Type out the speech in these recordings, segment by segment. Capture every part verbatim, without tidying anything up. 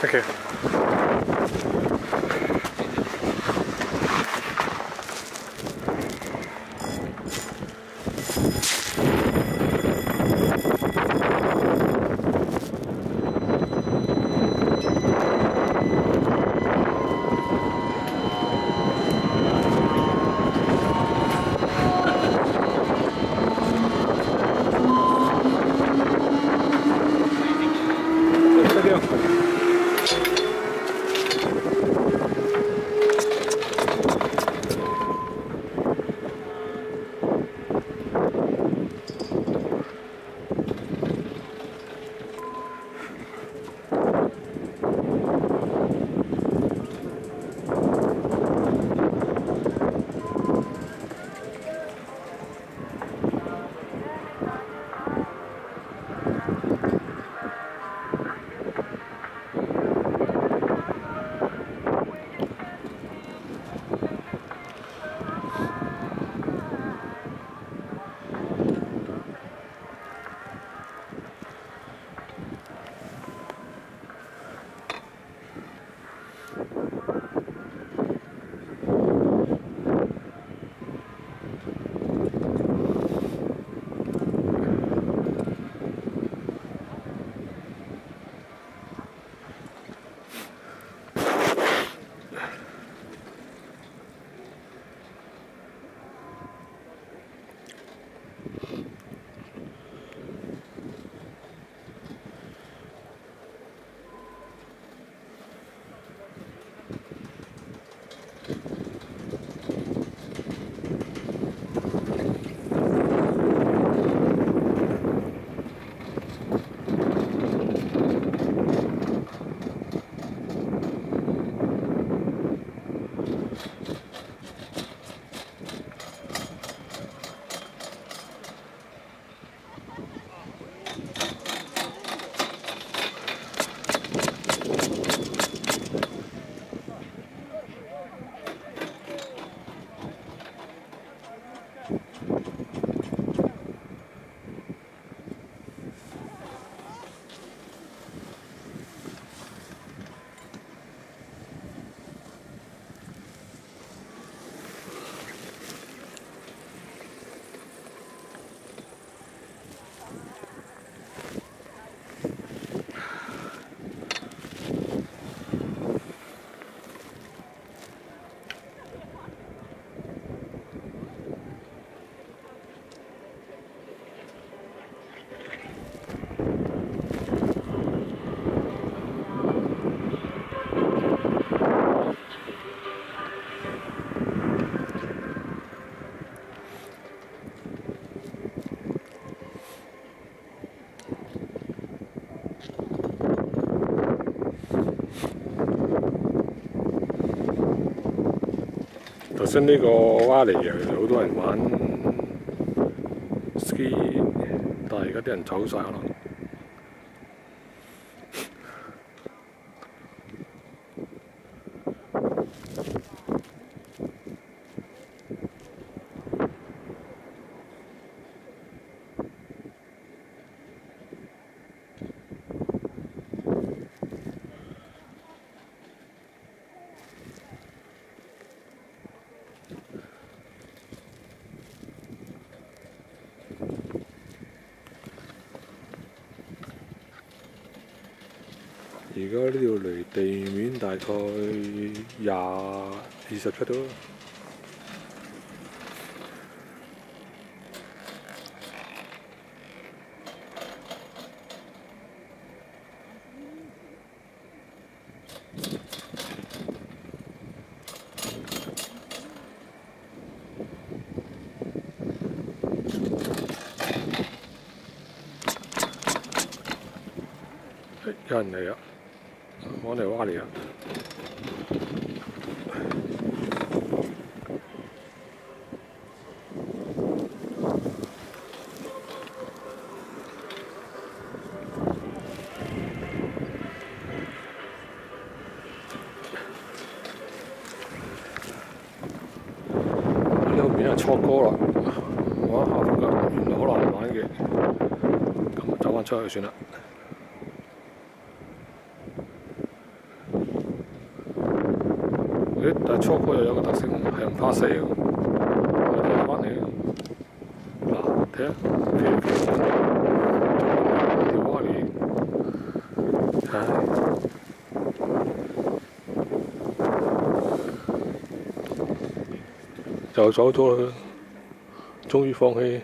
OK。頭先呢個洼嚟又好多人玩 ski， 但係而家啲人走晒可能。而家呢條離地面大概廿二十尺度。有人嚟啊！我哋蛙嚟啊！呢度變係錯歌啦！我下附近原來好難玩嘅，咁走翻出去算啦。 誒，但係初坡又有個特色，係唔怕死嘅。我哋翻嚟，嗱，睇下，飛飛條蛙嚟，唉，就走咗啦，終於放棄。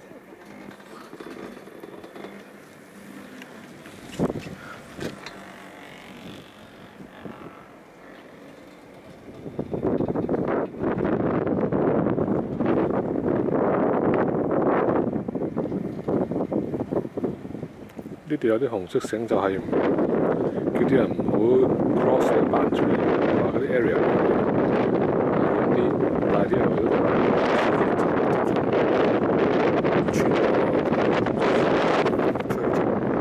呢度有啲紅色繩，就係叫啲人唔好 cross 嘅板出嚟，話嗰啲 area 遠啲，但係啲人去嗰度穿過出去做。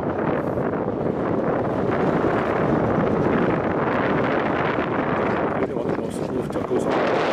呢啲我哋攞 smooth 就高手。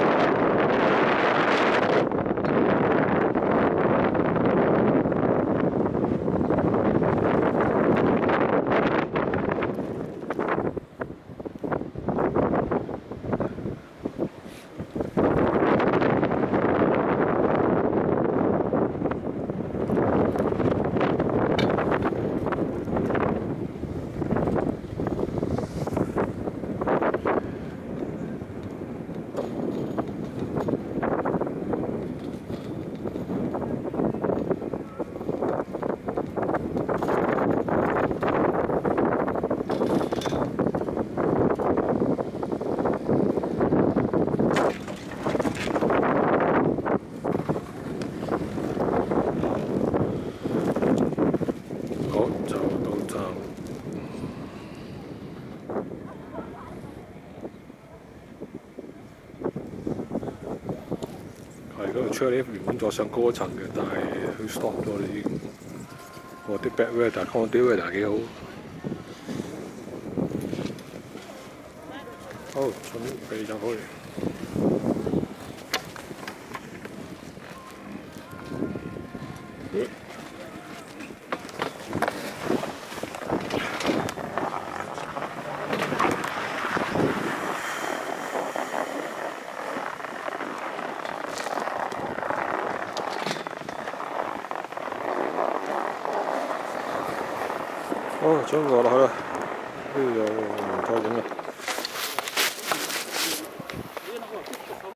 係嗰度出嚟原本再上高一層嘅，但係佢 stop 咗啦已經。我啲 bad weather 講啲 weather 幾好。好，準備就可以。哦，將我落去啦，呢度又唔再影啦。